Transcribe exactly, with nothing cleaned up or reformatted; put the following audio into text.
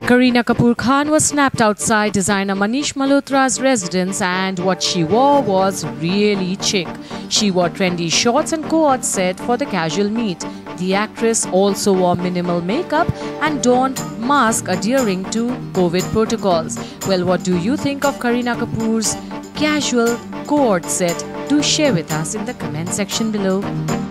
Kareena Kapoor Khan was snapped outside designer Manish Malhotra's residence, and what she wore was really chic. She wore trendy shorts and co-ord set for the casual meet. The actress also wore minimal makeup and donned mask adhering to COVID protocols. Well, what do you think of Kareena Kapoor's casual co-ord set? Do share with us in the comment section below.